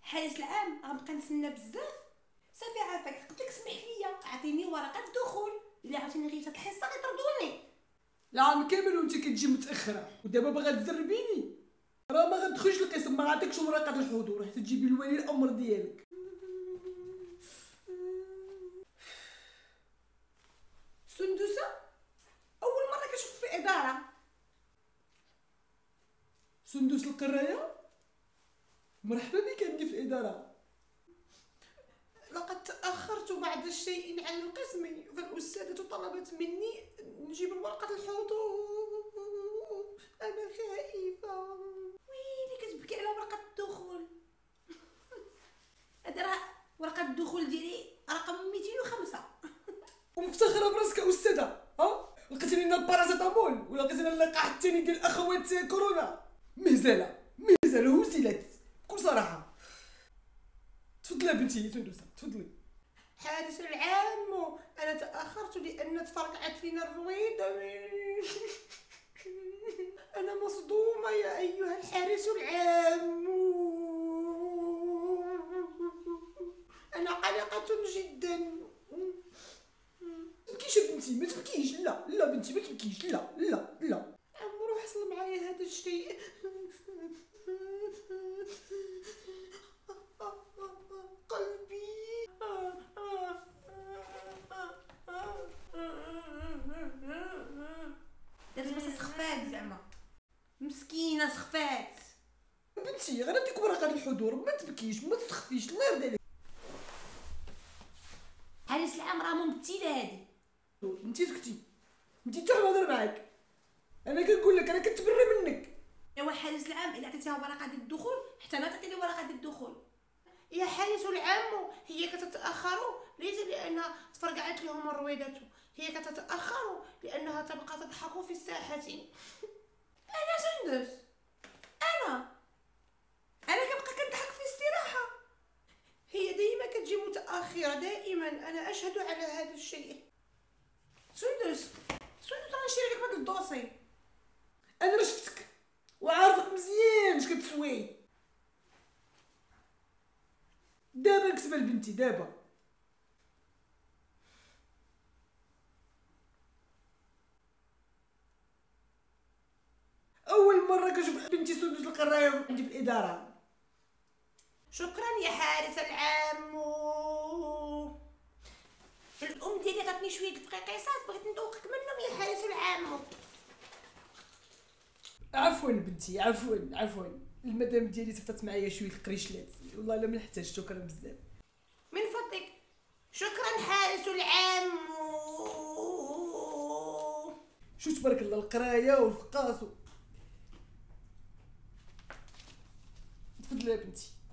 حارس العام غنبقى نتسنى بزاف. صافي عافاك، قلت لك سمح لي عطيني ورقه الدخول، الا عاوتاني غيبت هاد الحصه غيطردوني. العام كامل وانت كتجي متاخره ودابا باغا تزربيني. راه ما غتدخلش القسم، ما عطيكش ورقه الحضور حتى تجيبي الولي الامر ديالك. سندسه اول مره كنشوف في الاداره. سندس القرايه، مرحبا بك عندي في الاداره. لقد تاخرت بعض الشيء عن القسم، فالاستاذه طلبت مني نجيب ورقه الحضور. انا خائفه. ويلي كتبكي على ورقه الدخول. هذا راه ورقه الدخول ديالي رقم 205. ومفتخره براسك استاذه؟ ها لقيتي لنا البارازيتامول ولا لقيتي لنا اللقاح الثاني ديال الاخوات كورونا؟ مهزله هزلات بكل صراحه. تفضلي بنتي سندسه، تفضلي. حارس العام، انا تاخرت لان تفرقعت لنا الرويضه. انا مصدومه يا ايها الحارس العام. انا قلقه جدا. تبكيش يا بنتي، ما تبكيش. لا بنتي ما تبكيش. لا عمرو حصل معايا هذا الشيء. قلبي. دابا بس سخفات زعما مسكينه سخفات. بنتي غير نديك ورقه الحضور، ما تبكيش ما تسخفيش، الله يرضي عليك. حارس العام راه ممثله هادي. انتي سكتي، انتي حتى نهضر معاك. انا كنقول لك انا كنتبرى منك. ايوا حارس العام، الا عطيتيها ورقه ديال الدخول حتى انا تعطيني ورقه ديال الدخول. يا حارس العام، هي كتتاخر ليس لانها تفرقعت لهم الرويضه، هي كتتاخر لانها تبقى تضحك في الساحه. انا سندس، انا كنبقى كنضحك في الاستراحه، هي ديما كتجي متاخره دائما. انا اشهد على هذا الشيء. سندس راه نشري لك هذا الدوسي. انا راه شفتك وعارفك مزيان اش كتسوي. دابا نكتبها لبنتي دابا. اول مره كنشوف بنتي سندس القرايه عندي في الاداره. شكرا يا حارس العام. الام ديالي عطاتني شويه دقيقيصات بغيت ندوقك منهم يا حارس العام. عفوا بنتي، عفوا المدام ديالي صيفطت معايا شويه القريشلات، والله الا ما نحتاج. شكرا بزاف من فضلك. شكرا حارس العام. شو تبارك الله القرايه والفقاس تفضلي يا بنتي.